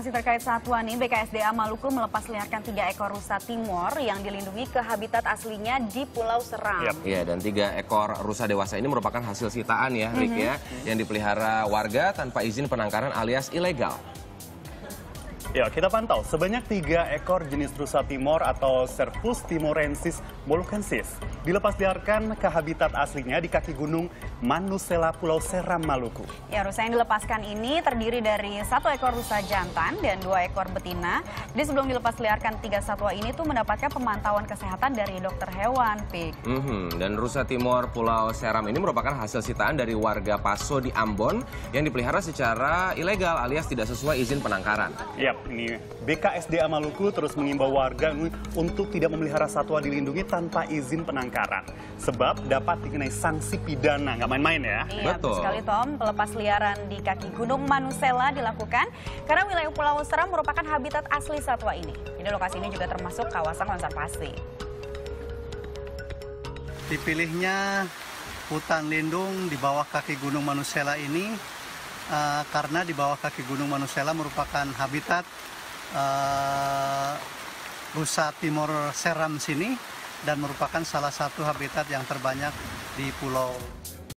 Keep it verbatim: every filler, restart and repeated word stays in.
Masih terkait satwa nih, B K S D A Maluku melepas liarkan tiga ekor rusa Timor yang dilindungi ke habitat aslinya di Pulau Seram. Iya, yep. Dan tiga ekor rusa dewasa ini merupakan hasil sitaan ya, Rick, mm-hmm. ya, yang dipelihara warga tanpa izin penangkaran alias ilegal. Ya, kita pantau sebanyak tiga ekor jenis rusa Timor atau Cervus timorensis molukensis dilepas liarkan ke habitat aslinya di kaki gunung Manusela, Pulau Seram, Maluku. Ya, rusa yang dilepaskan ini terdiri dari satu ekor rusa jantan dan dua ekor betina. Jadi sebelum dilepas liarkan, tiga satwa ini tuh mendapatkan pemantauan kesehatan dari dokter hewan, Pik. Mm-hmm. Dan rusa Timor Pulau Seram ini merupakan hasil sitaan dari warga Paso di Ambon yang dipelihara secara ilegal alias tidak sesuai izin penangkaran. Yap. Ini B K S D A Maluku terus mengimbau warga untuk tidak memelihara satwa dilindungi tanpa izin penangkaran. Sebab dapat dikenai sanksi pidana, nggak main-main ya. Iya, betul sekali Tom. Pelepas liaran di kaki Gunung Manusela dilakukan karena wilayah Pulau Seram merupakan habitat asli satwa ini. Jadi lokasi ini juga termasuk kawasan konservasi. Dipilihnya hutan lindung di bawah kaki Gunung Manusela ini Uh, karena di bawah kaki Gunung Manusela merupakan habitat uh, rusa Timor Seram sini dan merupakan salah satu habitat yang terbanyak di Pulau